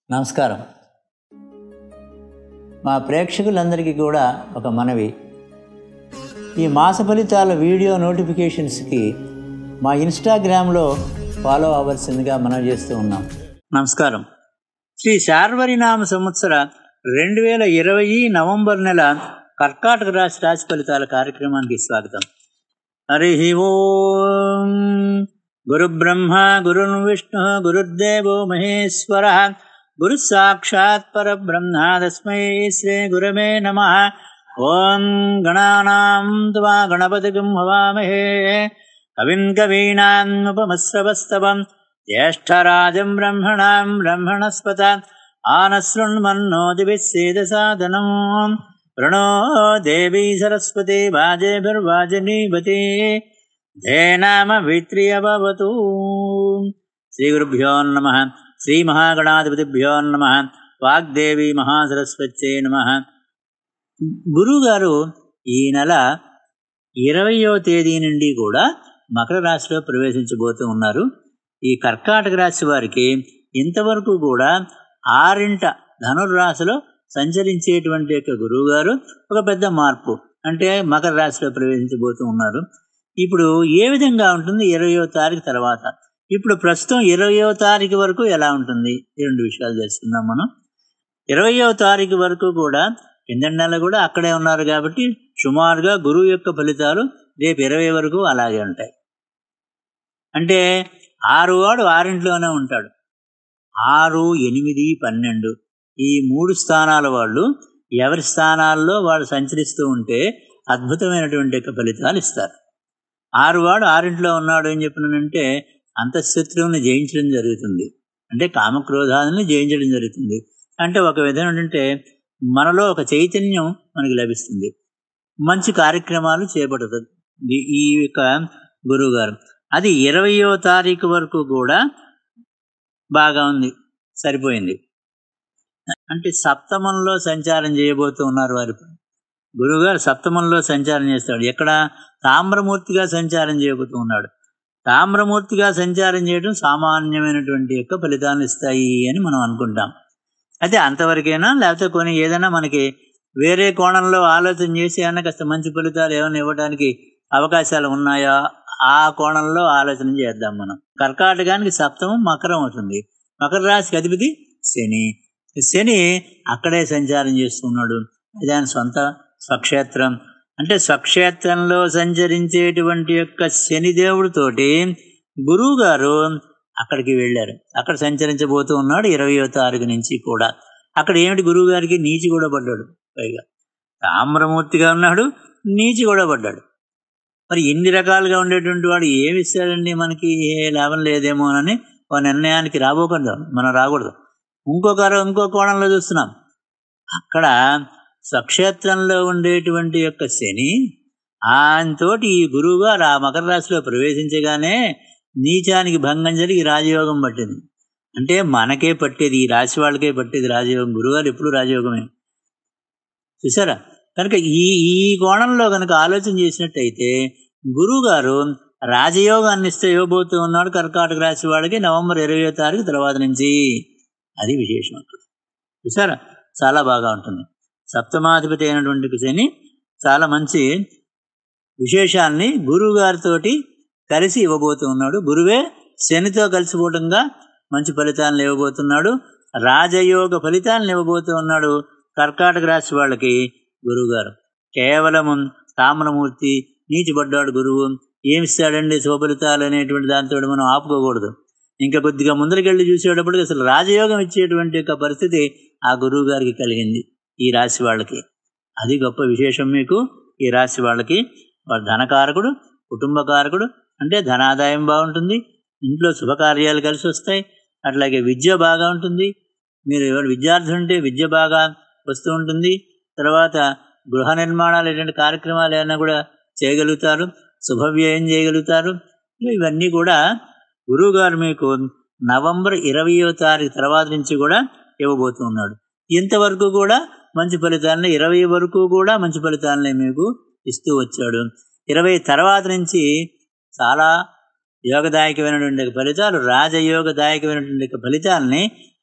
నమస్కారం. మా ప్రేక్షకులందరికీ కూడా ఒక మనవి. ఈ మాస ఫలితాల వీడియో నోటిఫికేషన్స్కి మా ఇన్స్టాగ్రామ్లో ఫాలో అవ్వాల్సిందిగా మనం చేస్తూ ఉన్నాం. నమస్కారం. శ్రీ శార్వరినామ సంవత్సర 2020 నవంబర్ నెల కర్కాటక రాశి ఫలితాల కార్యక్రమానికి స్వాగతం. హరి ఓం. గురు బ్రహ్మ గురుర్ విష్ణు గురుర్దేవో మహేశ్వర గురు సాక్షాత్ పరబ్రహ్మ తస్మై శ్రీ గురవే నమః. ఓం గణానాం త్వా గణపతిగం హవామహే కవిం కవీనాం ఉపమశ్రవస్తవం జ్యేష్ఠరాజం బ్రహ్మణాం బ్రహ్మణస్పత ఆనశృణ్మన్నోతిభిస్సేదసాదనం ప్రణో దేవీ సరస్వతి వాజేభిర్వాజనీవతి ధేనామ విత్రియభవతు. శ్రీ గురుభ్యో నమః. శ్రీ మహాగణాధిపతిభ్యో నమః. వాగ్దేవి మహాసరస్వత్యై నమః. గురువుగారు ఈ నెల 20వ తేదీ నుండి కూడా మకర రాశిలో ప్రవేశించబోతూ ఉన్నారు. ఈ కర్కాటక రాశి వారికి ఇంతవరకు కూడా 6 ధనుర్రాశిలో సంచరించేటువంటి యొక్క గురువుగారు ఒక పెద్ద మార్పు, అంటే మకర రాశిలో ప్రవేశించబోతూ ఉన్నారు. ఇప్పుడు ఏ విధంగా ఉంటుంది 20వ తారీఖు తర్వాత? ఇప్పుడు ప్రస్తుతం 20వ తారీఖు వరకు ఎలా ఉంటుంది, ఈ 2 విషయాలు తెలుసుకుందాం మనం. 20వ తారీఖు వరకు కూడా కిందటి నెల కూడా అక్కడే ఉన్నారు కాబట్టి సుమారుగా గురువు యొక్క ఫలితాలు రేపు 20 వరకు అలాగే ఉంటాయి. అంటే 6 వాడు 6 ఉంటాడు. 6, 8, 12 ఈ 3 స్థానాల వాళ్ళు ఎవరి స్థానాల్లో వాళ్ళు సంచరిస్తూ ఉంటే అద్భుతమైనటువంటి యొక్క ఫలితాలు ఇస్తారు. 6 వాడు 6 ఉన్నాడు అని చెప్పినంటే అంతఃశత్రువుని జయించడం జరుగుతుంది, అంటే కామక్రోధాలను జయించడం జరుగుతుంది. అంటే ఒక విధంగా ఏంటంటే మనలో ఒక చైతన్యం మనకి లభిస్తుంది, మంచి కార్యక్రమాలు చేపడుతుంది ఈ యొక్క గురువుగారు. అది 20వ తారీఖు వరకు కూడా బాగా ఉంది, సరిపోయింది. అంటే సప్తమంలో సంచారం చేయబోతూ ఉన్నారు వారి గురువుగారు. సప్తమంలో సంచారం చేస్తాడు. ఎక్కడ? తామ్రమూర్తిగా సంచారం చేయబోతూ ఉన్నాడు. తామ్రమూర్తిగా సంచారం చేయడం సామాన్యమైనటువంటి యొక్క ఫలితాలను ఇస్తాయి అని మనం అనుకుంటాం. అయితే అంతవరకైనా, లేకపోతే కొన్ని ఏదైనా మనకి వేరే కోణంలో ఆలోచన చేసి ఏమైనా కాస్త మంచి ఫలితాలు ఏమైనా ఇవ్వడానికి అవకాశాలు ఉన్నాయా, ఆ కోణంలో ఆలోచన చేద్దాం మనం. కర్కాటకానికి సప్తమం మకరం అవుతుంది. మకర రాశికి అధిపతి శని. శని అక్కడే సంచారం చేస్తున్నాడు. అది ఆయన సొంత స్వక్షేత్రం. అంటే స్వక్షేత్రంలో సంచరించేటువంటి యొక్క శనిదేవుడితోటి గురువు గారు అక్కడికి వెళ్ళారు. అక్కడ సంచరించబోతూ ఉన్నాడు 20వ తారీఖు నుంచి కూడా. అక్కడ ఏమిటి, గురువు గారికి నీచి కూడా పడ్డాడు. పైగా తామ్రమూర్తిగా ఉన్నాడు, నీచి కూడా పడ్డాడు. మరి ఇన్ని రకాలుగా ఉండేటువంటి వాడు ఏమి ఇస్తాడండి మనకి? ఏ లాభం లేదేమోనని ఒక నిర్ణయానికి మనం రాకూడదు. ఇంకో కోణంలో చూస్తున్నాం. అక్కడ స్వక్షేత్రంలో ఉండేటువంటి యొక్క శని ఆయనతోటి ఈ గురువుగారు ఆ మకర రాశిలో ప్రవేశించగానే నీచానికి భంగం జరిగి రాజయోగం పట్టింది. అంటే మనకే పట్టేది, ఈ రాశి వాళ్ళకే పట్టేది రాజయోగం. గురువుగారు ఎప్పుడు రాజయోగమే, చూసారా? కనుక ఈ కోణంలో కనుక ఆలోచన చేసినట్టయితే గురువుగారు రాజయోగాన్ని ఇవ్వబోతూ ఉన్నాడు కర్కాటక రాశి వాళ్ళకి నవంబర్ 20వ తారీఖు తర్వాత నుంచి. అది విశేషం అక్కడ, చూసారా? చాలా బాగా ఉంటుంది. సప్తమాధిపతి అయినటువంటి శని చాలా మంచి విశేషాన్ని గురువు గారితోటి కలిసి ఇవ్వబోతూ ఉన్నాడు. గురువే శనితో కలిసిపోవడంగా మంచి ఫలితాలను ఇవ్వబోతున్నాడు. రాజయోగ ఫలితాలను ఇవ్వబోతూ ఉన్నాడు కర్కాటక రాశి వాళ్ళకి గురువుగారు. కేవలం తామ్రమూర్తి, నీచిపడ్డాడు గురువు, ఏమిస్తాడండి శుభఫలితాలు అనేటువంటి దాంతో మనం ఆపుకోకూడదు. ఇంకా కొద్దిగా ముందరికెళ్ళి చూసేటప్పటికి అసలు రాజయోగం ఇచ్చేటువంటి యొక్క పరిస్థితి ఆ గురువు గారికి కలిగింది ఈ రాశి వాళ్ళకి. అది గొప్ప విశేషం మీకు. ఈ రాశి వాళ్ళకి ధనకారకుడు, కుటుంబకారకుడు, అంటే ధనాదాయం బాగుంటుంది, ఇంట్లో శుభకార్యాలు కలిసి వస్తాయి. అట్లాగే విద్య బాగా ఉంటుంది. మీరు ఎవరు విద్యార్థులు ఉంటే విద్య బాగా వస్తూ ఉంటుంది. తర్వాత గృహ నిర్మాణాలు ఇటువంటి కార్యక్రమాలు ఏమైనా కూడా చేయగలుగుతారు, శుభవ్యయం చేయగలుగుతారు. ఇవన్నీ కూడా గురువుగారు మీకు నవంబర్ 20వ తారీఖు తర్వాత నుంచి కూడా ఇవ్వబోతూ ఉన్నాడు. ఇంతవరకు కూడా మంచి ఫలితాలని, 20 వరకు కూడా మంచి ఫలితాలని మీకు ఇస్తూ వచ్చాడు. 20 తర్వాత నుంచి చాలా యోగదాయకమైనటువంటి ఫలితాలు, రాజయోగదాయకమైనటువంటి ఫలితాలని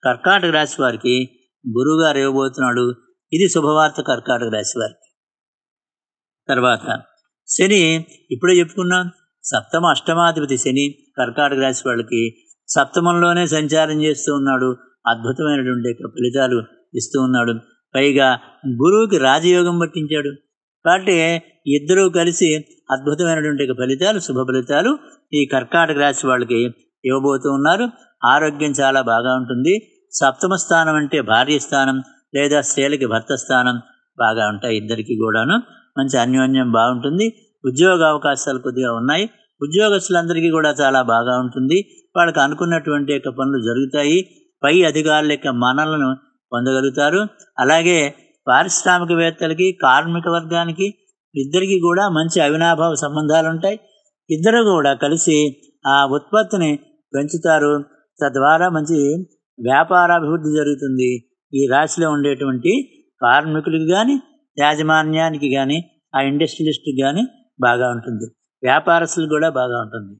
కర్కాటక రాశి వారికి గురువుగారు ఇవ్వబోతున్నాడు. ఇది శుభవార్త కర్కాటక రాశి వారికి. తర్వాత శని, ఇప్పుడే చెప్పుకున్నాం, సప్తమ అష్టమాధిపతి శని కర్కాటక రాశి వాళ్ళకి సప్తమంలోనే సంచారం చేస్తూ ఉన్నాడు. అద్భుతమైనటువంటి ఫలితాలు ఇస్తూ ఉన్నాడు. పైగా గురువుకి రాజయోగం పట్టించాడు. కాబట్టి ఇద్దరూ కలిసి అద్భుతమైనటువంటి ఫలితాలు, శుభ ఫలితాలు ఈ కర్కాటక రాశి వాళ్ళకి ఇవ్వబోతూ ఉన్నారు. ఆరోగ్యం చాలా బాగా ఉంటుంది. సప్తమ స్థానం అంటే భార్య స్థానం లేదా స్త్రీలకి భర్త స్థానం బాగా ఉంటాయి. ఇద్దరికి కూడాను మంచి అన్యోన్యం బాగుంటుంది. ఉద్యోగ అవకాశాలు కొద్దిగా ఉన్నాయి. ఉద్యోగస్తులందరికీ కూడా చాలా బాగా ఉంటుంది. వాళ్ళకి అనుకున్నటువంటి పనులు జరుగుతాయి. పై అధికారుల యొక్క మన్ననలను పొందగలుగుతారు. అలాగే పారిశ్రామికవేత్తలకి, కార్మిక వర్గానికి ఇద్దరికి కూడా మంచి అవినాభావ సంబంధాలు ఉంటాయి. ఇద్దరు కూడా కలిసి ఆ ఉత్పత్తిని పెంచుతారు. తద్వారా మంచి వ్యాపారాభివృద్ధి జరుగుతుంది. ఈ రాశిలో ఉండేటువంటి కార్మికులకి కానీ, యాజమాన్యానికి కానీ, ఆ ఇండస్ట్రియలిస్ట్కి కానీ బాగా ఉంటుంది. వ్యాపారస్తులకు కూడా బాగా ఉంటుంది.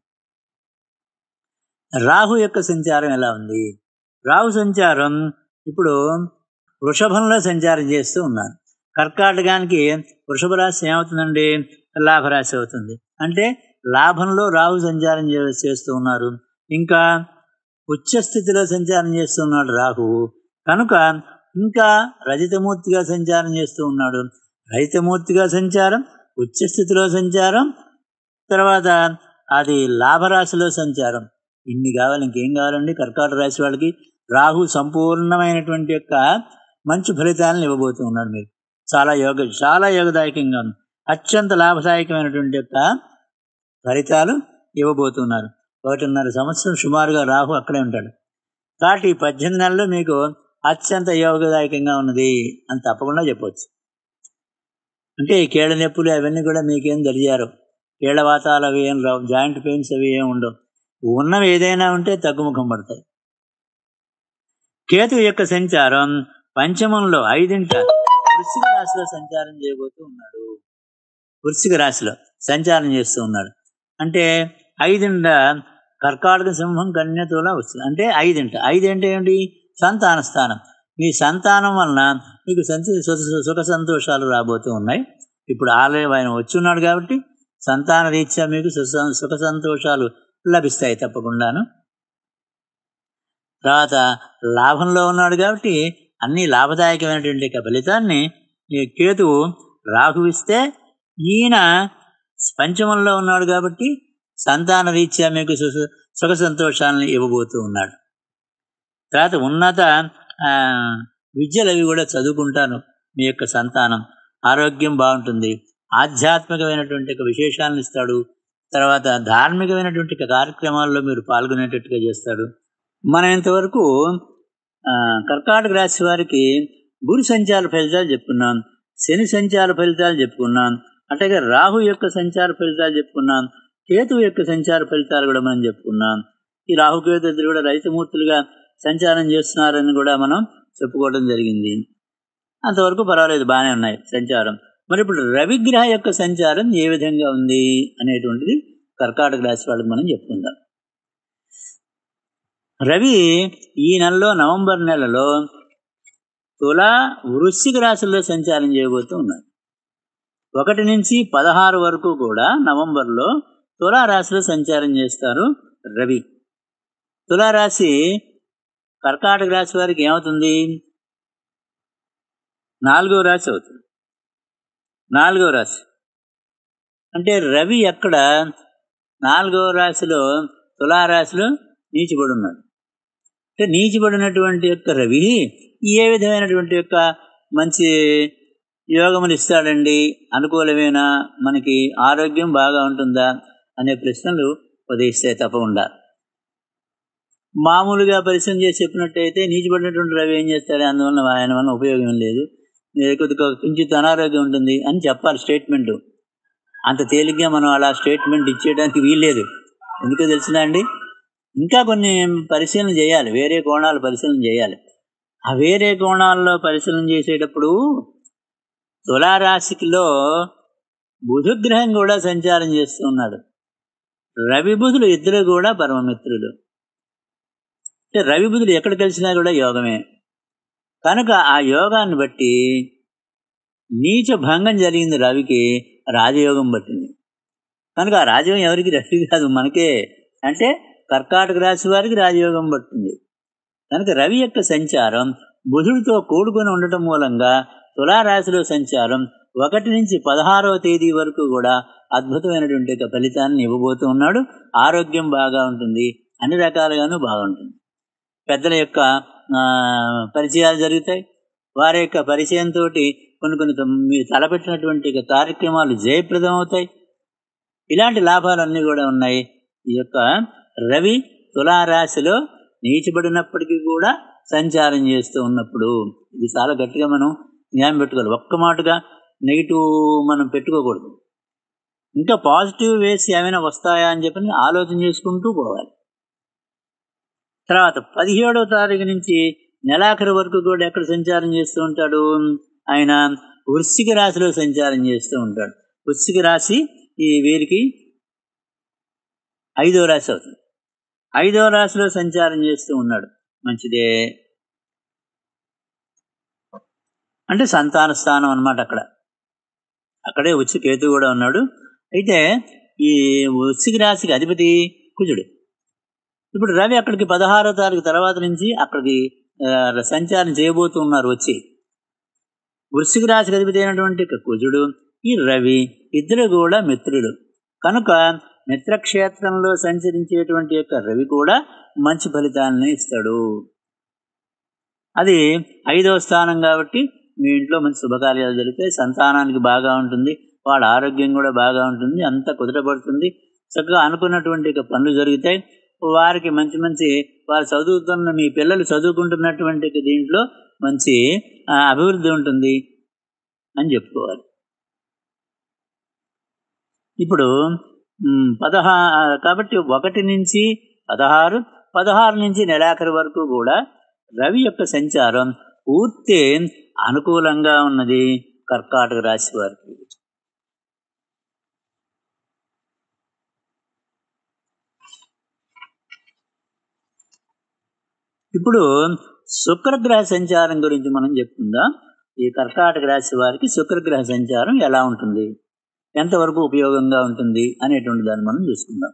రాహు యొక్క సంచారం ఎలా ఉంది? రాహు సంచారం ఇప్పుడు వృషభంలో సంచారం చేస్తూ ఉన్నారు. కర్కాటకానికి వృషభ రాశి ఏమవుతుందండి? లాభరాశి అవుతుంది. అంటే లాభంలో రాహు సంచారం చేస్తూ ఉన్నారు. ఇంకా ఉచ్చస్థితిలో సంచారం చేస్తూ ఉన్నాడు రాహువు. కనుక ఇంకా రజితమూర్తిగా సంచారం చేస్తూ ఉన్నాడు. రజితమూర్తిగా సంచారం, ఉచ్చస్థితిలో సంచారం, తర్వాత అది లాభరాశిలో సంచారం. ఇన్ని కావాలి, ఇంకేం కావాలండి కర్కాటక రాశి వాళ్ళకి? రాహు సంపూర్ణమైనటువంటి మంచి ఫలితాలను ఇవ్వబోతూ ఉన్నాడు. మీరు చాలా యోగదాయకంగా ఉంది. అత్యంత లాభదాయకమైనటువంటి ఫలితాలు ఇవ్వబోతున్నారు. 1.5 సంవత్సరం సుమారుగా రాహు అక్కడే ఉంటాడు. కాబట్టి 18 నెలలు మీకు అత్యంత యోగదాయకంగా ఉన్నది అని తప్పకుండా చెప్పవచ్చు. అంటే ఈ కీళ్ళ నొప్పులు అవన్నీ కూడా మీకేం తెలియారు. కీళ్ళవాతాలు అవి ఏం రావు, జాయింట్ పెయిన్స్ అవి ఏం ఉండవు. ఉన్నవి ఏదైనా ఉంటే తగ్గుముఖం పడతాయి. కేతు యొక్క సంచారం పంచమంలో 5వ వృశ్చిక రాశిలో సంచారం చేయబోతూ ఉన్నాడు. వృశ్చిక రాశిలో సంచారం చేస్తూ ఉన్నాడు. అంటే 5వ కర్కాటక, సింహం, కన్య, తుల, వృశ్చికం. అంటే 5 అంటే ఏంటి? సంతాన స్థానం. మీ సంతానం వలన మీకు సుఖ సంతోషాలు రాబోతూ ఉన్నాయి. ఇప్పుడు ఆయన వచ్చి ఉన్నాడు కాబట్టి సంతాన రీత్యా మీకు సుఖ సంతోషాలు లభిస్తాయి తప్పకుండాను. తర్వాత లాభంలో ఉన్నాడు కాబట్టి అన్ని లాభదాయకమైనటువంటి ఫలితాన్ని కేతువు రాహువిస్తే, ఈయన పంచమంలో ఉన్నాడు కాబట్టి సంతాన రీత్యా మీకు సుఖ సంతోషాలను ఇవ్వబోతూ ఉన్నాడు. తర్వాత ఉన్నత విద్యలు అవి కూడా చదువుకుంటాను. మీ యొక్క సంతానం ఆరోగ్యం బాగుంటుంది. ఆధ్యాత్మికమైనటువంటి విశేషాలను ఇస్తాడు. తర్వాత ధార్మికమైనటువంటి కార్యక్రమాల్లో మీరు పాల్గొనేటట్టుగా చేస్తాడు. మనం ఇంతవరకు కర్కాటక రాశి వారికి గురు సంచార ఫలితాలు చెప్పుకున్నాం, శని సంచార ఫలితాలు చెప్పుకున్నాం, అట్లాగే రాహు యొక్క సంచార ఫలితాలు చెప్పుకున్నాం, కేతువు యొక్క సంచార ఫలితాలు కూడా మనం చెప్పుకున్నాం. ఈ రాహుకేతు ఇద్దరు కూడా రజితమూర్తులుగా సంచారం చేస్తున్నారని కూడా మనం చెప్పుకోవడం జరిగింది. అంతవరకు పర్వాలేదు, బాగానే ఉన్నాయి సంచారం. మరి ఇప్పుడు రవిగ్రహ యొక్క సంచారం ఏ విధంగా ఉంది అనేటువంటిది కర్కాటక రాశి వాళ్ళకి మనం చెప్పుకుందాం. రవి ఈ నెలలో నవంబర్ నెలలో తులా, వృశ్చిక రాశుల్లో సంచారం చేయబోతూ ఉన్నారు. 1 నుంచి 16 వరకు కూడా నవంబర్లో తులారాశిలో సంచారం చేస్తారు రవి. తులారాశి కర్కాటక రాశి వారికి ఏమవుతుంది? 4వ రాశి అవుతుంది. 4వ రాశి అంటే రవి ఎక్కడ? 4వ రాశిలో తులారాశిలో నీచిబడి ఉన్నాడు. అంటే నీచిబడినటువంటి రవి ఏ విధమైనటువంటి మంచి యోగములు ఇస్తాడండి? అనుకూలమేనా? మనకి ఆరోగ్యం బాగా ఉంటుందా అనే ప్రశ్నలు ఉదయిస్తాయి తప్పకుండా. మామూలుగా పరిశ్రమ చేసి చెప్పినట్టయితే నీచిబడినటువంటి రవి ఏం చేస్తాడు, అందువల్ల ఆయన వల్ల ఉపయోగం లేదు, కొద్దిగా కించిత్ అనారోగ్యం ఉంటుంది అని చెప్పాలి స్టేట్మెంటు. అంత తేలిగ్గా మనం అలా స్టేట్మెంట్ ఇచ్చేయడానికి వీల్లేదు. ఎందుకో తెలిసినా అండి, ఇంకా కొన్ని పరిశీలన చేయాలి, వేరే కోణాలు పరిశీలన చేయాలి. ఆ వేరే కోణాల్లో పరిశీలన చేసేటప్పుడు తులారాశిలో బుధగ్రహం కూడా సంచారం చేస్తూ ఉన్నాడు. రవి బుధులు ఇద్దరు కూడా పరమమిత్రులు. అంటే రవి బుధుడు ఎక్కడ కలిసినా కూడా యోగమే. కనుక ఆ యోగాన్ని బట్టి నీచ భంగం జరిగింది రవికి, రాజయోగం పట్టింది. కనుక ఆ రాజయోగం ఎవరికి? రవి కాదు, మనకే. అంటే కర్కాటక రాశి వారికి రాజయోగం పట్టింది. కనుక రవి యొక్క సంచారం బుధుడితో కూడుకొని ఉండటం మూలంగా తులారాశిలో సంచారం 1 నుంచి 16వ తేదీ వరకు కూడా అద్భుతమైనటువంటి ఫలితాన్ని ఇవ్వబోతూ ఉన్నాడు. ఆరోగ్యం బాగా ఉంటుంది, అన్ని రకాలుగాను బాగుంటుంది. పెద్దల యొక్క పరిచయాలు జరుగుతాయి. వారి యొక్క పరిచయంతో కొన్ని కొన్ని మీరు తలపెట్టినటువంటి కార్యక్రమాలు జయప్రదం అవుతాయి. ఇలాంటి లాభాలన్నీ కూడా ఉన్నాయి. ఈ యొక్క రవి తులారాశిలో నీచబడినప్పటికీ కూడా సంచారం చేస్తూ ఉన్నప్పుడు ఇది చాలా గట్టిగా మనం జ్ఞానం పెట్టుకోవాలి. ఒక్క మాటగా నెగిటివ్ మనం పెట్టుకోకూడదు. ఇంకా పాజిటివ్ వేస్ ఏమైనా వస్తాయా అని చెప్పి ఆలోచన చేసుకుంటూ పోవాలి. తర్వాత 17వ తారీఖు నుంచి నెలాఖరు వరకు కూడా ఎక్కడ సంచారం చేస్తూ ఉంటాడు? ఆయన వృశ్చిక రాశిలో సంచారం చేస్తూ ఉంటాడు. వృశ్చిక రాశి ఈ వీరికి 5వ రాశి అవుతుంది. 5వ రాశిలో సంచారం చేస్తూ ఉన్నాడు. మంచిదే. అంటే సంతాన స్థానం అన్నమాట. అక్కడే వచ్చి కేతు కూడా ఉన్నాడు. అయితే ఈ వృశ్చిక రాశికి అధిపతి కుజుడు. ఇప్పుడు రవి అక్కడికి 16వ తారీఖు తర్వాత నుంచి అక్కడికి సంచారం చేయబోతూ ఉన్నారు. వచ్చి వృశ్చిక రాశికి అధిపతి అయినటువంటి కుజుడు, ఈ రవి ఇద్దరు కూడా మిత్రులు. కనుక మిత్రక్షేత్రంలో సంచరించేటువంటి యొక్క రవి కూడా మంచి ఫలితాలను ఇస్తాడు. అది 5వ స్థానం కాబట్టి మీ ఇంట్లో మంచి శుభకార్యాలు జరిగితే సంతానానికి బాగా ఉంటుంది, వాళ్ళ ఆరోగ్యం కూడా బాగా ఉంటుంది, అంతా కుదుటపడుతుంది, చక్కగా అనుకున్నటువంటి పనులు జరుగుతాయి. వారికి మంచి మంచి వారు చదువుతున్న మీ పిల్లలు చదువుకుంటున్నటువంటి దీంట్లో మంచి అభివృద్ధి ఉంటుంది అని చెప్పుకోవాలి. ఇప్పుడు 16 కాబట్టి 1 నుంచి 16 నుంచి నెలాఖరు వరకు కూడా రవి యొక్క సంచారం పూర్తి అనుకూలంగా ఉన్నది కర్కాటక రాశి వారికి. ఇప్పుడు శుక్రగ్రహ సంచారం గురించి మనం చెప్పుకుందాం. ఈ కర్కాటక రాశి వారికి శుక్రగ్రహ సంచారం ఎలా ఉంటుంది, ఎంతవరకు ఉపయోగంగా ఉంటుంది అనేటువంటి దాన్ని మనం చూసుకుందాం.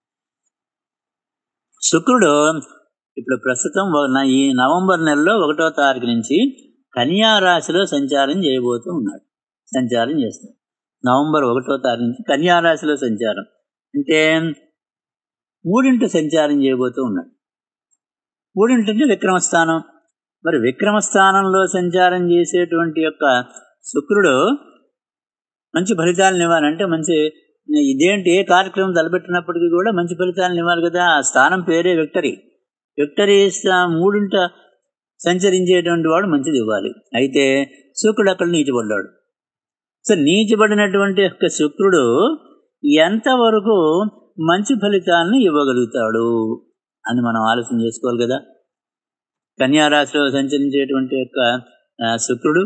శుక్రుడు ఇప్పుడు ప్రస్తుతం ఈ నవంబర్ నెలలో 1వ తారీఖు నుంచి కన్యా రాశిలో సంచారం చేయబోతూ ఉన్నాడు. సంచారం చేస్తాడు. నవంబర్ 1వ తారీఖు నుంచి కన్యా రాశిలో సంచారం అంటే 3ంట సంచారం చేయబోతూ ఉన్నాడు. 3ంట అంటే విక్రమస్థానం. మరి విక్రమస్థానంలో సంచారం చేసేటువంటి యొక్క శుక్రుడు మంచి ఫలితాలను ఇవ్వాలంటే మంచి ఇదేంటి ఏ కార్యక్రమం తలపెట్టినప్పటికీ కూడా మంచి ఫలితాలను ఇవ్వాలి కదా. ఆ స్థానం పేరే విక్టరీ. 3ంట సంచరించేటువంటి వాడు మంచిది ఇవ్వాలి. అయితే శుక్రుడు అక్కడ నీచబడ్డాడు. సో నీచబడినటువంటి యొక్క శుక్రుడు ఎంతవరకు మంచి ఫలితాలను ఇవ్వగలుగుతాడు అని మనం ఆలోచన చేసుకోవాలి కదా. కన్యారాశిలో సంచరించేటువంటి యొక్క శుక్రుడు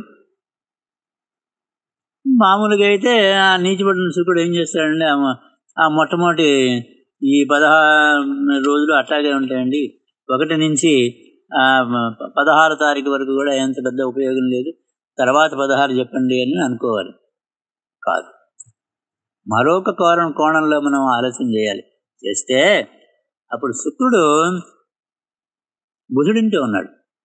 మామూలుగా అయితే నీచబడిన శుక్రుడు ఏం చేస్తాడండి, ఆ మొట్టమొదటి ఈ 16 రోజులు అట్లాగే ఉంటాయండి. 1 నుంచి 16 తారీఖు వరకు కూడా ఎంత పెద్ద ఉపయోగం లేదు, తర్వాత 16 చెప్పండి అని అనుకోవాలి. కాదు, మరొక కోణంలో మనం ఆలోచన చేయాలి. చేస్తే అప్పుడు శుక్రుడు బుధుడింటూ ఉన్నాడు.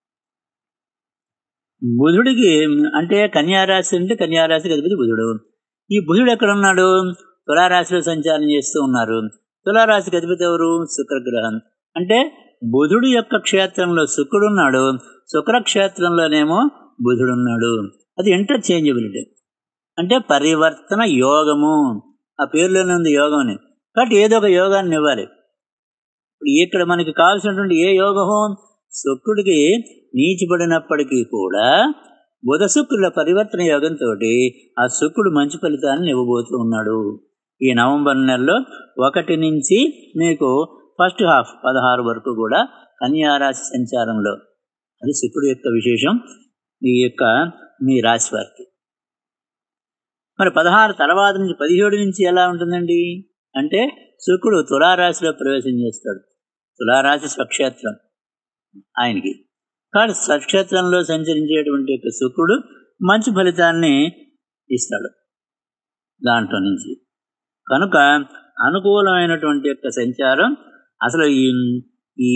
బుధుడికి అంటే కన్యారాశి అంటే కన్యారాశికి అధిపతి బుధుడు. ఈ బుధుడు ఎక్కడ ఉన్నాడు? తులారాశిలో సంచారం చేస్తూ ఉన్నారు. తులారాశికి అధిపతి ఎవరు? శుక్రగ్రహం. అంటే బుధుడు యొక్క క్షేత్రంలో శుక్రుడు ఉన్నాడు, శుక్రక్షేత్రంలోనేమో బుధుడున్నాడు. అది ఇంటర్చేంజబిలిటీ అంటే పరివర్తన యోగము. ఆ పేరులోనే ఉంది యోగం అని. కాబట్టి ఏదో ఒక యోగాన్ని ఇవ్వాలి. ఇప్పుడు ఇక్కడ మనకి కావాల్సినటువంటి ఏ యోగము? శుక్రుడికి నీచిపడినప్పటికీ కూడా బుధ శుక్రుల పరివర్తన యోగంతో ఆ శుక్రుడు మంచి ఫలితాలను ఇవ్వబోతూ ఉన్నాడు. ఈ నవంబర్ నెలలో 1 నుంచి మీకు ఫస్ట్ హాఫ్ 16 వరకు కూడా కన్యారాశి సంచారంలో అది శుక్రుడు యొక్క విశేషం ఈ యొక్క మీ రాశి వారికి. మరి 16 తర్వాత నుంచి 17 నుంచి ఎలా ఉంటుందండి అంటే శుక్రుడు తులారాశిలో ప్రవేశం చేస్తాడు. తులారాశి స్వక్షేత్రం. ఆయనకి. కాబట్టి స్వక్షేత్రంలో సంచరించేటువంటి యొక్క శుక్రుడు మంచి ఫలితాన్ని ఇస్తాడు దాంట్లో నుంచి. కనుక అనుకూలమైనటువంటి యొక్క సంచారం అసలు ఈ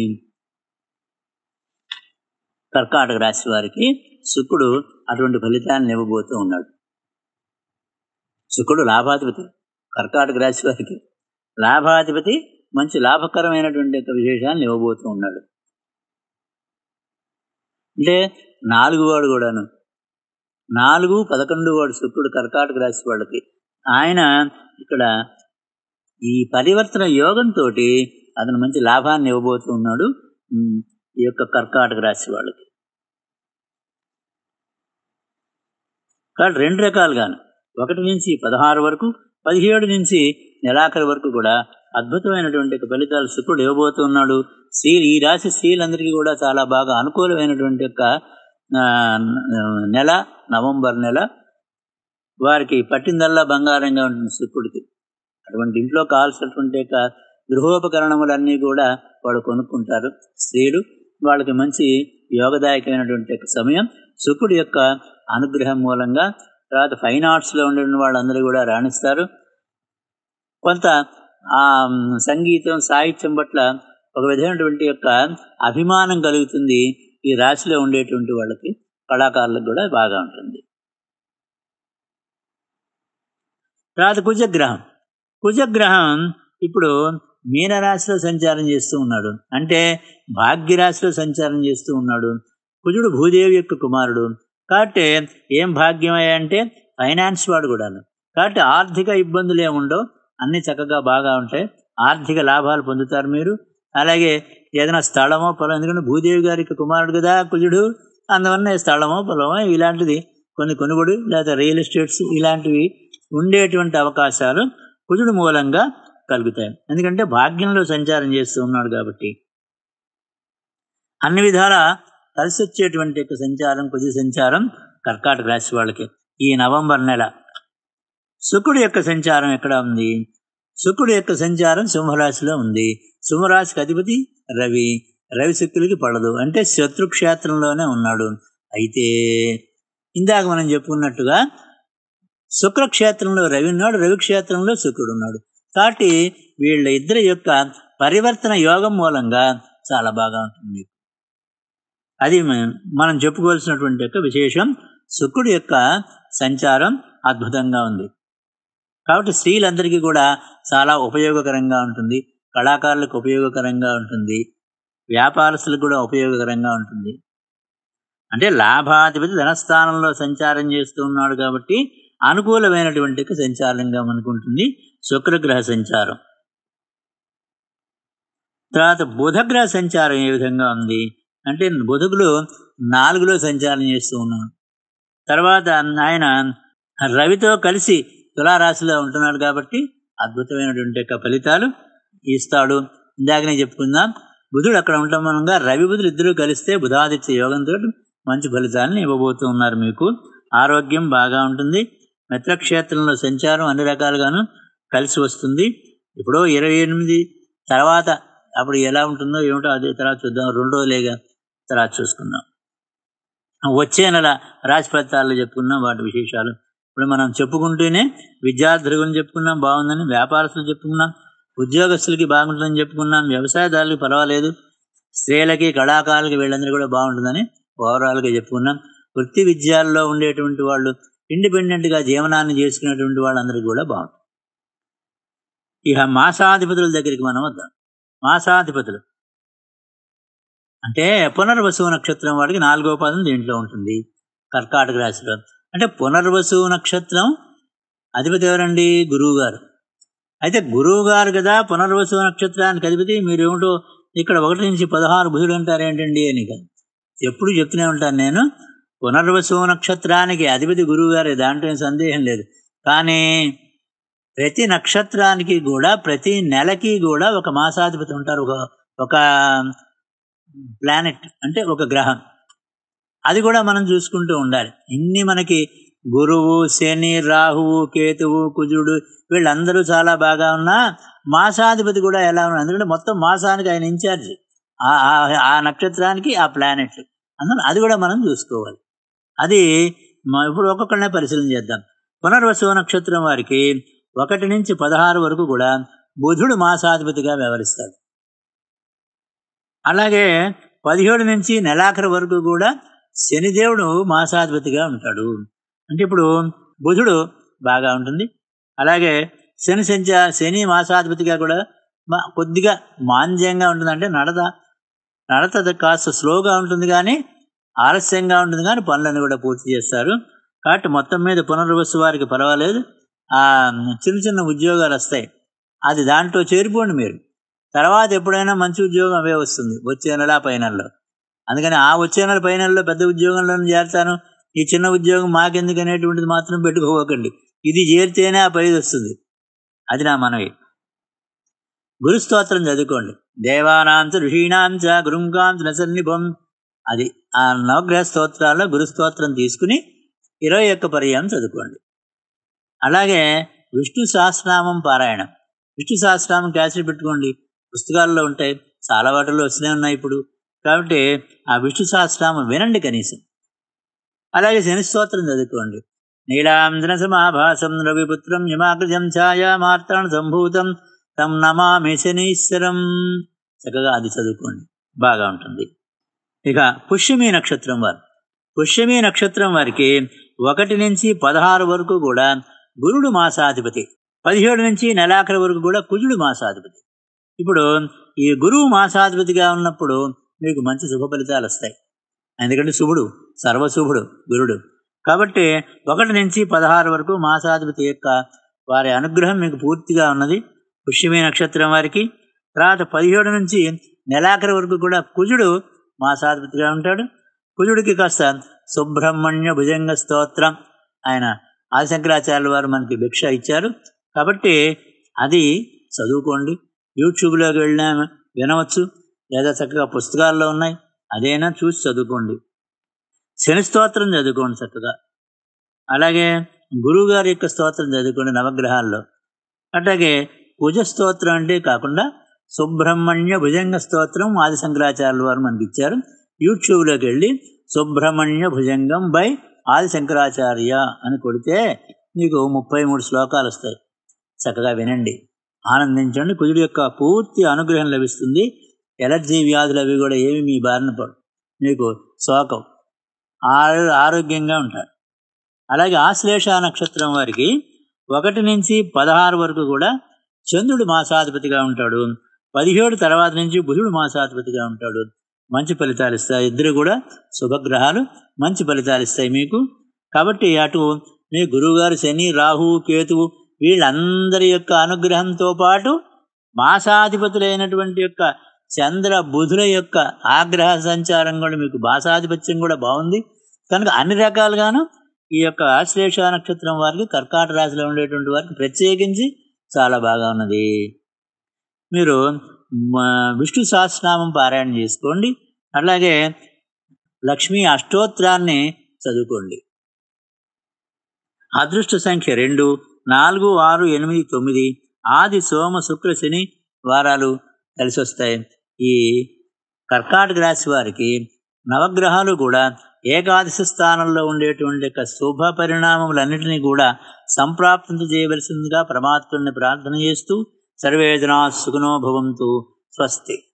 కర్కాటక రాశి వారికి శుక్రుడు అటువంటి ఫలితాన్ని ఇవ్వబోతూ ఉన్నాడు. శుక్రుడు లాభాధిపతి, కర్కాటక రాశి వారికి లాభాధిపతి, మంచి లాభకరమైనటువంటి యొక్క విశేషాలను ఇవ్వబోతూ ఉన్నాడు. అంటే 4 వాడు కూడాను 4, 11 వాడు శుక్రుడు కర్కాటక రాశి వాళ్ళకి. ఆయన ఇక్కడ ఈ పరివర్తన యోగంతో అతను మంచి లాభాన్ని ఇవ్వబోతూ ఉన్నాడు ఈ యొక్క కర్కాటక రాశి వాళ్ళకి. కాబట్టి 2 రకాలుగాను 1 నుంచి 16 వరకు, 17 నుంచి నెలాఖరు వరకు కూడా అద్భుతమైనటువంటి ఫలితాలు శుక్రుడు ఇవ్వబోతూ ఉన్నాడు. ఈ రాశి స్త్రీలందరికీ కూడా చాలా బాగా అనుకూలమైనటువంటి యొక్క నెల నవంబర్ నెల. వారికి పట్టిందల్లా బంగారంగా ఉంటుంది శుక్రుడికి. అటువంటి ఇంట్లో కావాల్సినటువంటి యొక్క గృహోపకరణములన్నీ కూడా వాడు కొనుక్కుంటారు స్త్రీలు. వాళ్ళకి మంచి యోగదాయకమైనటువంటి యొక్క సమయం శుక్రుడి యొక్క అనుగ్రహం మూలంగా. తర్వాత ఫైన్ ఆర్ట్స్లో ఉండే వాళ్ళందరూ కూడా రాణిస్తారు. కొంత సంగీతం సాహిత్యం పట్ల ఒక విధమైనటువంటి యొక్క అభిమానం కలుగుతుంది ఈ రాశిలో ఉండేటువంటి వాళ్ళకి, కళాకారులకు కూడా బాగా ఉంటుంది. తర్వాత కుజగ్రహం ఇప్పుడు మీనరాశిలో సంచారం చేస్తూ ఉన్నాడు, అంటే భాగ్యరాశిలో సంచారం చేస్తూ ఉన్నాడు. కుజుడు భూదేవి యొక్క కుమారుడు కాబట్టి ఏం భాగ్యమయ్యా అంటే ఫైనాన్స్ వాడు కూడాను. కాబట్టి ఆర్థిక ఇబ్బందులు ఏముండవు, అన్నీ చక్కగా బాగా ఉంటాయి, ఆర్థిక లాభాలు పొందుతారు మీరు. అలాగే ఏదైనా స్థలమో పొలం, ఎందుకంటే భూదేవి గారికి కుమారుడు కదా కుజుడు, అందువల్ల స్థలమో పొలమో ఇలాంటిది కొన్ని కొనుగోడు లేదా రియల్ ఎస్టేట్స్ ఇలాంటివి ఉండేటువంటి అవకాశాలు కుజుడు మూలంగా కలుగుతాయి. ఎందుకంటే భాగ్యంలో సంచారం చేస్తూ ఉన్నాడు కాబట్టి అన్ని విధాల కలిసి వచ్చేటువంటి యొక్క సంచారం కుజ సంచారం కర్కాటక రాశి వాళ్ళకి ఈ నవంబర్ నెల. శుక్రుడి యొక్క సంచారం ఎక్కడ ఉంది? శుక్రుడి యొక్క సంచారం సింహరాశిలో ఉంది. సింహరాశికి అధిపతి రవి. రవి శుక్రుడికి పడదు, అంటే శత్రుక్షేత్రంలోనే ఉన్నాడు. అయితే ఇందాక మనం చెప్పుకున్నట్టుగా శుక్రక్షేత్రంలో రవి ఉన్నాడు, రవి క్షేత్రంలో శుక్రుడు ఉన్నాడు. కాబట్టి వీళ్ళ ఇద్దరి యొక్క పరివర్తన యోగం మూలంగా చాలా బాగా ఉంటుంది. అది మనం చెప్పుకోవాల్సినటువంటి యొక్క విశేషం. శుక్రుడి యొక్క సంచారం అద్భుతంగా ఉంది కాబట్టి స్త్రీలందరికీ కూడా చాలా ఉపయోగకరంగా ఉంటుంది, కళాకారులకు ఉపయోగకరంగా ఉంటుంది, వ్యాపారస్తులకు కూడా ఉపయోగకరంగా ఉంటుంది. అంటే లాభాధిపతి ధనస్థానంలో సంచారం చేస్తూ ఉన్నాడు కాబట్టి అనుకూలమైనటువంటి సంచారంగా మనకు ఉంటుంది శుక్రగ్రహ సంచారం. తర్వాత బుధగ్రహ సంచారం ఏ విధంగా ఉంది అంటే బుధుడు 4లో సంచారం చేస్తూ ఉన్నాడు. తర్వాత ఆయన రవితో కలిసి తులారాశిలో ఉంటున్నాడు కాబట్టి అద్భుతమైనటువంటి యొక్క ఫలితాలు ఇస్తాడు. ఇందాకనే చెప్పుకుందాం, బుధుడు అక్కడ ఉండటం మూలంగా రవి బుధులు ఇద్దరూ కలిస్తే బుధాదిత్య యోగంతో మంచి ఫలితాలను ఇవ్వబోతూ ఉన్నారు. మీకు ఆరోగ్యం బాగా ఉంటుంది. మిత్రక్షేత్రంలో సంచారం అన్ని రకాలుగాను కలిసి వస్తుంది. ఇప్పుడు 28 తర్వాత అప్పుడు ఎలా ఉంటుందో ఏమిటో అదే తర్వాత చూద్దాం, 2 రోజులేగా తర్వాత చూసుకుందాం. వచ్చే నెల రాశి ఫలితాల్లో చెప్పుకున్నాం వాటి విశేషాలు. ఇప్పుడు మనం చెప్పుకుంటూనే విద్యార్థుల గురించి చెప్పుకున్నాం, బాగుందని. వ్యాపారస్తులు చెప్పుకున్నాం, ఉద్యోగస్తులకి బాగుంటుందని చెప్పుకున్నాం, వ్యవసాయదారులకి పర్వాలేదు, స్త్రీలకి కళాకారులకి వీళ్ళందరూ కూడా బాగుంటుందని ఓవరాల్గా చెప్పుకున్నాం. వృత్తి విద్యాల్లో ఉండేటువంటి వాళ్ళు, ఇండిపెండెంట్గా జీవనాన్ని చేసుకునేటువంటి వాళ్ళందరికీ కూడా బాగుంటుంది. ఇక మాసాధిపతుల దగ్గరికి మనం వద్దాం. మాసాధిపతులు అంటే పునర్వసు నక్షత్రం వాడికి 4వ పాదం దీంట్లో ఉంటుంది కర్కాటక రాశిలో. అంటే పునర్వసు నక్షత్రం అధిపతి ఎవరండి? గురువు గారు. అయితే గురువు గారు కదా పునర్వసు నక్షత్రానికి అధిపతి. మీరేమిటో ఇక్కడ 1 నుంచి 16 బుధుడు అంటారు ఏంటండి అని కాదు, ఎప్పుడు చెప్తూనే ఉంటాను నేను. పునర్వసు నక్షత్రానికి అధిపతి గురువు గారే, దాంట్లో సందేహం లేదు. కానీ ప్రతి నక్షత్రానికి కూడా ప్రతి నెలకి కూడా ఒక మాసాధిపతి ఉంటారు, ఒక ప్లానెట్ అంటే ఒక గ్రహం. అది కూడా మనం చూసుకుంటూ ఉండాలి. ఇన్ని మనకి గురువు, శని, రాహువు, కేతువు, కుజుడు వీళ్ళందరూ చాలా బాగా ఉన్నా మాసాధిపతి కూడా ఎలా ఉన్నారు, ఎందుకంటే మొత్తం మాసానికి ఆయన ఇన్ఛార్జి. ఆ నక్షత్రానికి ఆ ప్లానెట్లు, అందులో అది కూడా మనం చూసుకోవాలి. అది ఇప్పుడు ఒక్కొక్కరినే పరిశీలన చేద్దాం. పునర్వసు నక్షత్రం వారికి 1 నుంచి 16 వరకు కూడా బుధుడు మాసాధిపతిగా వ్యవహరిస్తాడు. అలాగే 17 నుంచి నెలాఖరు వరకు కూడా శనిదేవుడు మాసాధిపతిగా ఉంటాడు. అంటే ఇప్పుడు బుధుడు బాగా ఉంటుంది. అలాగే శని మాసాధిపతిగా కూడా కొద్దిగా మాంద్యంగా ఉంటుంది. అంటే నడత కాస్త స్లోగా ఉంటుంది, కానీ ఆలస్యంగా ఉంటుంది, కానీ పనులను కూడా పూర్తి చేస్తారు. కాబట్టి మొత్తం మీద పునర్వసు వారికి పర్వాలేదు. చిన్న చిన్న ఉద్యోగాలు వస్తాయి, అది దాంట్లో చేరిపోండి మీరు. తర్వాత ఎప్పుడైనా మంచి ఉద్యోగం అవే వస్తుంది వచ్చే నెల పై నెలలో. అందుకని వచ్చే నెల పై నెలలో పెద్ద ఉద్యోగంలో చేరుతాను, ఈ చిన్న ఉద్యోగం మాకెందుకు అనేటువంటిది మాత్రం పెట్టుకోకండి. ఇది చేరితేనే ఆ పైది వస్తుంది. అది నా మనవి. గురుస్తోత్రం చదువుకోండి. దేవానాంచ ఋషీణాంచ గురుంకాంచ నసన్నిభం. అది ఆ నవగ్రహ స్తోత్రాల్లో గురుస్తోత్రం తీసుకుని 21 పర్యాయం చదువుకోండి. అలాగే విష్ణు సహస్రనామం పారాయణం. విష్ణు సహస్రనామం క్యాసెట్ పెట్టుకోండి, పుస్తకాల్లో ఉంటాయి, చాలా వాటిల్లో వస్తూనే ఉన్నాయి ఇప్పుడు. కాబట్టి ఆ విష్ణు సహస్రనామం వినండి కనీసం. అలాగే శని స్తోత్రం చదువుకోండి. నీలాంజన సమాభాసం రవిపుత్రం యమాకృజం ఛాయామార్తాణ సంభూతం తం నమామి శనీశ్వరం. చక్కగా అది చదువుకోండి, బాగా ఉంటుంది. ఇక పుష్యమి నక్షత్రం వారు, పుష్యమి నక్షత్రం వారికి 1 నుంచి 16 వరకు కూడా గురుడు మాసాధిపతి, 17 నుంచి నెలాఖరు వరకు కూడా కుజుడు మాసాధిపతి. ఇప్పుడు ఈ గురువు మాసాధిపతిగా ఉన్నప్పుడు మీకు మంచి శుభ ఫలితాలు వస్తాయి. ఎందుకంటే శుభుడు, సర్వశుభుడు గురుడు. కాబట్టి 1 నుంచి 16 వరకు మాసాధిపతి యొక్క వారి అనుగ్రహం మీకు పూర్తిగా ఉన్నది పుష్యమి నక్షత్రం వారికి. తర్వాత 17 నుంచి నెలాఖరు వరకు కూడా కుజుడు మాసాధిపతిగా ఉంటాడు. కుజుడికి కాస్త సుబ్రహ్మణ్య భుజంగ స్తోత్రం ఆయన ఆదిశంకరాచార్యుల వారు మనకి భిక్ష ఇచ్చారు. కాబట్టి అది చదువుకోండి. యూట్యూబ్లోకి వెళ్ళినా వినవచ్చు, లేదా చక్కగా పుస్తకాల్లో ఉన్నాయి, అదైనా చూసి చదువుకోండి. శని స్తోత్రం చదువుకోండి చక్కగా. అలాగే గురువుగారి యొక్క స్తోత్రం చదువుకోండి నవగ్రహాల్లో. అట్లాగే కుజ స్తోత్రం అంటే కాకుండా సుబ్రహ్మణ్య భుజంగ స్తోత్రం ఆదిశంకరాచార్యుల వారు మనకి ఇచ్చారు. యూట్యూబ్లోకి వెళ్ళి సుబ్రహ్మణ్య భుజంగం బై ఆదిశంకరాచార్య అని కొడితే మీకు 33 శ్లోకాలు వస్తాయి. చక్కగా వినండి, ఆనందించండి. కుజుడి యొక్క పూర్తి అనుగ్రహం లభిస్తుంది. ఎలర్జీ వ్యాధులు అవి కూడా ఏమి మీ బారిన పడు, మీకు శోకం, ఆరోగ్యంగా ఉంటారు. అలాగే ఆశ్లేష నక్షత్రం వారికి 1 నుంచి 16 వరకు కూడా చంద్రుడు మాసాధిపతిగా ఉంటాడు. 17 తర్వాత నుంచి బుధుడు మాసాధిపతిగా ఉంటాడు. మంచి ఫలితాలు ఇస్తాయి. ఇద్దరు కూడా శుభగ్రహాలు మంచి ఫలితాలు ఇస్తాయి మీకు. కాబట్టి అటు మీ గురువుగారు శని, రాహు, కేతువు వీళ్ళందరి యొక్క అనుగ్రహంతో పాటు మాసాధిపతులైనటువంటి యొక్క చంద్ర బుధుల యొక్క ఆగ్రహ సంచారం కూడా మీకు మాసాధిపత్యం కూడా బాగుంది. కనుక అన్ని రకాలుగాను ఈ యొక్క ఆశ్లేష నక్షత్రం వారికి, కర్కాటక రాశిలో ఉండేటువంటి వారికి ప్రత్యేకించి చాలా బాగా ఉన్నది. మీరు విష్ణు సహస్రనామం పారాయణ చేసుకోండి. అలాగే లక్ష్మీ అష్టోత్తరాన్ని చదువుకోండి. అదృష్ట సంఖ్య 2, 4, 6, 8, 9 ఆది సోమ శుక్ర శని వారాలు కలిసి వస్తాయి. ఈ కర్కాటక రాశి వారికి నవగ్రహాలు కూడా ఏకాదశ స్థానంలో ఉండేటువంటి శుభ పరిణామములన్నింటినీ కూడా సంప్రాప్తించ చేయవలసిందిగా పరమాత్ముని ప్రార్థన చేస్తూ సర్వే జనా సుఖినో భవంతు. స్వస్తి.